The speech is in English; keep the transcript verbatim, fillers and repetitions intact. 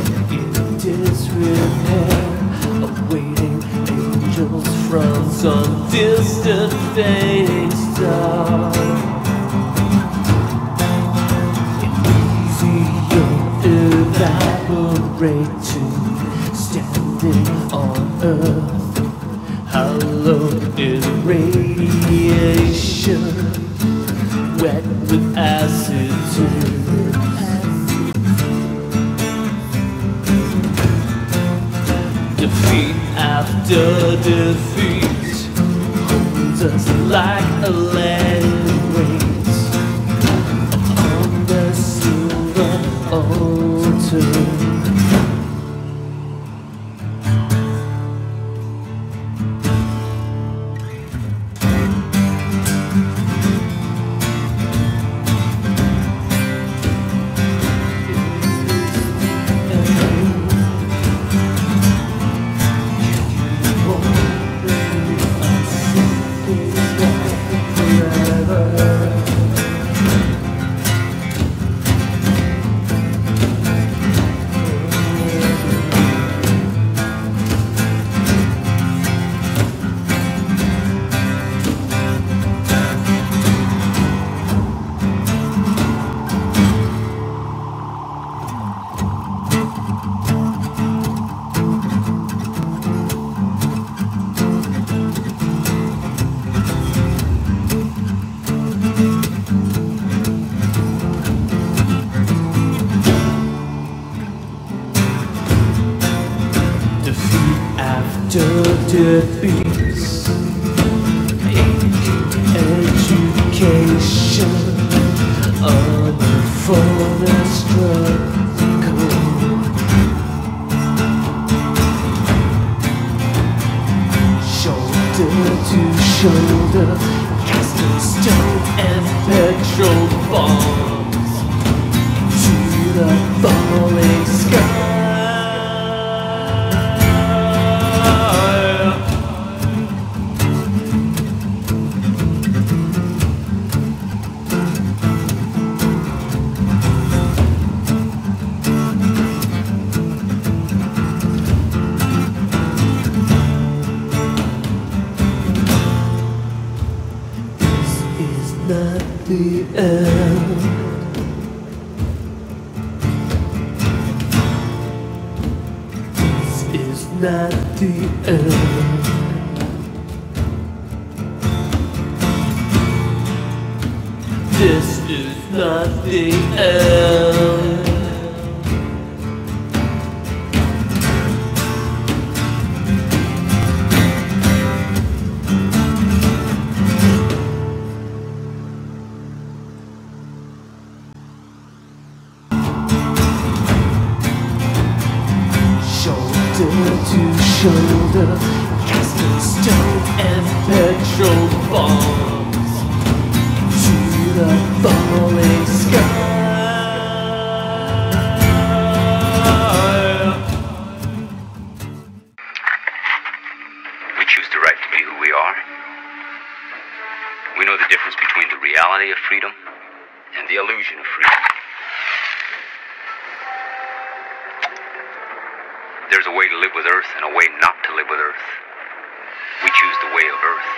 in disrepair, awaiting angels from some distant fading star. Evaporating, standing on earth, hallowed in radiation, wet with acid too. Defeat after defeat holds us like a lead weight upon the silver altar. After defeats, education, unformed struggle, shoulder to shoulder, casting stone and petrol bombs to the falling sky. Not the end. This is not the end. This is not the end. Shoulder to shoulder, casting stone and petrol bombs to the falling sky. We choose the right to be who we are. We know the difference between the reality of freedom and the illusion of freedom. There's a way to live with Earth and a way not to live with Earth. We choose the way of Earth.